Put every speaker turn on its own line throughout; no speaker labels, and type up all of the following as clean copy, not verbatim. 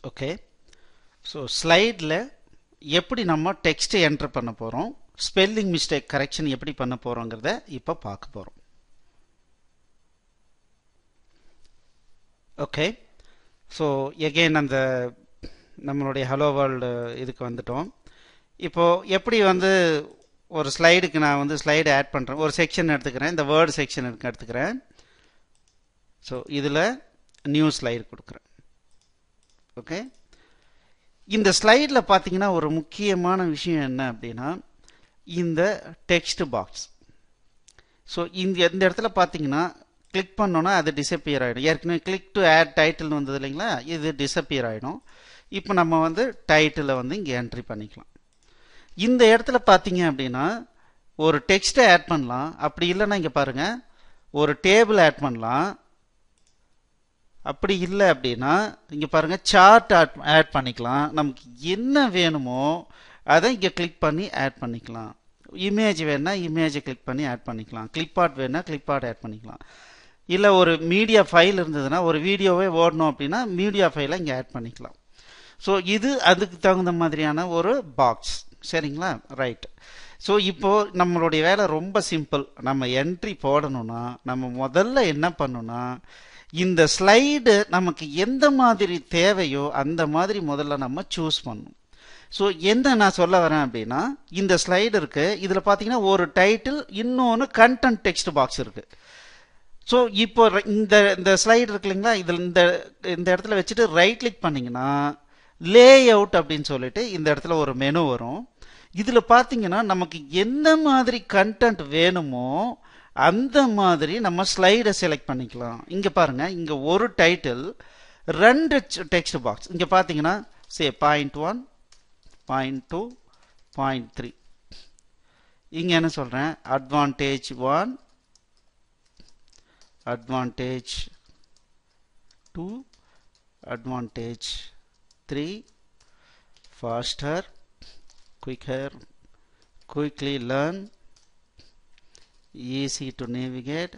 Okay, so ஸ்லைடில் எப்படி நம்ம டெக்ஸ்ட் என்டர் பண்ண போகிறோம், ஸ்பெல்லிங் மிஸ்டேக் கரெக்ஷன் எப்படி பண்ண போகிறோங்கிறத இப்போ பார்க்க போகிறோம். ஓகே, ஸோ எகெயின் அந்த நம்மளுடைய ஹலோ வேர்ல்டு இதுக்கு வந்துட்டோம். இப்போது எப்படி வந்து ஒரு ஸ்லைடுக்கு நான் வந்து ஸ்லைடு ஆட் பண்ணுறேன், ஒரு செக்ஷன் எடுத்துக்கிறேன், இந்த வேர்டு செக்ஷன் எடுத்துக்கிறேன். ஸோ இதில் நியூ ஸ்லைடு கொடுக்குறேன். ஓகே, இந்த ஸ்லைடில் பார்த்தீங்கன்னா ஒரு முக்கியமான விஷயம் என்ன அப்படின்னா இந்த டெக்ஸ்ட் பாக்ஸ். ஸோ இந்த இடத்துல பார்த்தீங்கன்னா கிளிக் பண்ணோன்னா அது டிஸப்பியர் ஆகிடும். ஏற்கனவே கிளிக் டு ஆட் டைட்டில் வந்தது இல்லைங்களா, இது டிஸப்பியர் ஆகிடும். இப்போ நம்ம வந்து டைட்டிலை வந்து இங்கே என்ட்ரி பண்ணிக்கலாம். இந்த இடத்துல பார்த்தீங்க அப்படின்னா ஒரு டெக்ஸ்ட்டை ஆட் பண்ணலாம், அப்படி இல்லைன்னா இங்கே பாருங்கள் ஒரு டேபிள் ஆட் பண்ணலாம், அப்படி இல்லை அப்படின்னா இங்கே பாருங்கள் சார்ட் ஆட் பண்ணிக்கலாம். நமக்கு என்ன வேணுமோ அதை இங்கே கிளிக் பண்ணி ஆட் பண்ணிக்கலாம். இமேஜ் வேணுன்னா இமேஜை கிளிக் பண்ணி ஆட் பண்ணிக்கலாம், கிளிப் ஆர்ட் வேணுன்னா கிளிப் ஆர்ட் ஆட் பண்ணிக்கலாம். இல்லை ஒரு மீடியா ஃபைல் இருந்ததுன்னா ஒரு வீடியோவே ஓடணும் அப்படின்னா மீடியா ஃபைலை இங்கே ஆட் பண்ணிக்கலாம். ஸோ இது அதுக்கு தகுந்த மாதிரியான ஒரு பாக்ஸ். சரிங்களா, ரைட். ஸோ இப்போது நம்மளுடைய வேலை ரொம்ப சிம்பிள். நம்ம என்ட்ரி போடணும்னா நம்ம முதல்ல என்ன பண்ணணும்னா இந்த ஸ்லைடு நமக்கு எந்த மாதிரி தேவையோ அந்த மாதிரி முதல்ல நம்ம சூஸ் பண்ணணும். ஸோ என்ன நான் சொல்ல வரேன் அப்படின்னா இந்த ஸ்லைடு இருக்குது, இதில் பார்த்தீங்கன்னா ஒரு டைட்டில், இன்னொன்று கண்டென்ட் டெக்ஸ்ட் பாக்ஸ் இருக்குது. ஸோ இப்போ இந்த ஸ்லைடு இருக்கு இல்லைங்களா, இதில் இந்த இடத்துல வச்சுட்டு ரைட் கிளிக் பண்ணிங்கன்னா லே அவுட் அப்படின்னு சொல்லிட்டு இந்த இடத்துல ஒரு மெனு வரும். இதில் பார்த்தீங்கன்னா நமக்கு என்ன மாதிரி கண்டென்ட் வேணுமோ அந்த மாதிரி நம்ம ஸ்லைடை செலக்ட் பண்ணிக்கலாம். இங்கே பாருங்கள், இங்கே ஒரு டைட்டில், 2 டெக்ஸ்ட் பாக்ஸ். இங்கே பார்த்தீங்கன்னா சே .1, .2, .3. இங்கே என்ன சொல்கிறேன், advantage 1, advantage 2, advantage 3, faster, quicker, quickly learn, easy to navigate.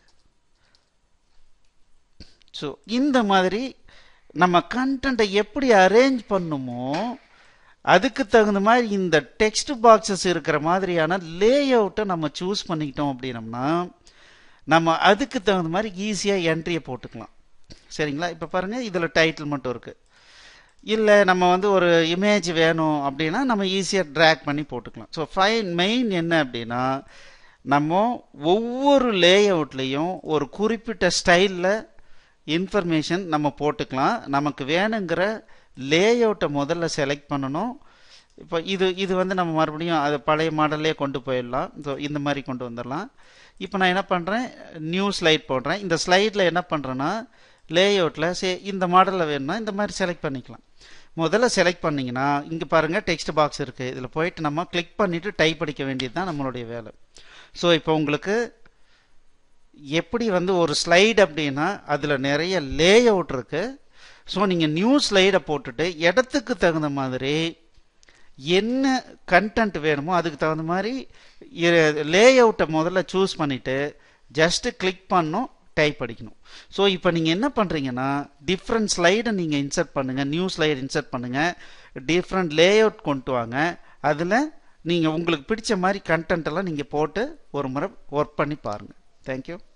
So இந்த மாதிரி நம்ம கண்டென்ட்டை எப்படி அரேஞ்ச் பண்ணுமோ அதுக்கு தகுந்த மாதிரி இந்த டெக்ஸ்ட் பாக்ஸஸ் இருக்கிற மாதிரியான லே அவுட்டை நம்ம சூஸ் பண்ணிக்கிட்டோம் அப்படின்னம்னா நம்ம அதுக்கு தகுந்த மாதிரி ஈஸியாக என்ட்ரியை போட்டுக்கலாம். சரிங்களா, இப்போ பாருங்கள் இதில் டைட்டில் மட்டும் இருக்குது. இல்லை நம்ம வந்து ஒரு இமேஜ் வேணும் அப்படின்னா நம்ம ஈஸியாக ட்ராக் பண்ணி போட்டுக்கலாம். ஸோ மெயின் என்ன அப்படின்னா நம்ம ஒவ்வொரு லே அவுட்லேயும் ஒரு குறிப்பிட்ட ஸ்டைலில் இன்ஃபர்மேஷன் நம்ம போட்டுக்கலாம். நமக்கு வேணுங்கிற லே அவுட்டை முதல்ல செலக்ட் பண்ணணும். இப்போ இது வந்து நம்ம மறுபடியும் அது பழைய மாடல்லே கொண்டு போயிடலாம். ஸோ இந்த மாதிரி கொண்டு வந்துடலாம். இப்போ நான் என்ன பண்ணுறேன், நியூ ஸ்லைட் போடுறேன். இந்த ஸ்லைடில் என்ன பண்ணுறேன்னா லே அவுட்டில் இந்த மாடலில் வேணும்னா இந்த மாதிரி செலக்ட் பண்ணிக்கலாம். முதல்ல செலக்ட் பண்ணிங்கன்னா இங்கே பாருங்கள் டெக்ஸ்ட் பாக்ஸ் இருக்குது, இதில் போயிட்டு நம்ம கிளிக் பண்ணிவிட்டு டைப் அடிக்க வேண்டியது தான் நம்மளுடைய வேலை. ஸோ இப்போ உங்களுக்கு எப்படி வந்து ஒரு ஸ்லைடு அப்படின்னா அதில் நிறைய லே அவுட் இருக்குது. ஸோ நீங்கள் நியூ ஸ்லைடை போட்டுட்டு இடத்துக்கு தகுந்த மாதிரி என்ன கண்டென்ட் வேணுமோ அதுக்கு தகுந்த மாதிரி லே அவுட்டை முதல்ல சூஸ் பண்ணிவிட்டு ஜஸ்ட்டு கிளிக் பண்ணணும், டைப் அடிக்கணும். ஸோ இப்போ நீங்கள் என்ன பண்ணுறீங்கன்னா டிஃப்ரெண்ட் ஸ்லைடை நீங்கள் இன்சர்ட் பண்ணுங்கள், நியூ ஸ்லைடு இன்சர்ட் பண்ணுங்கள், டிஃப்ரெண்ட் லே அவுட் கொண்டு வாங்க. அதில் நீங்கள் உங்களுக்கு பிடிச்ச மாதிரி கண்டென்ட் எல்லாம் நீங்கள் போட்டு ஒரு முறை ஒர்க் பண்ணி பாருங்கள். தேங்க்யூ.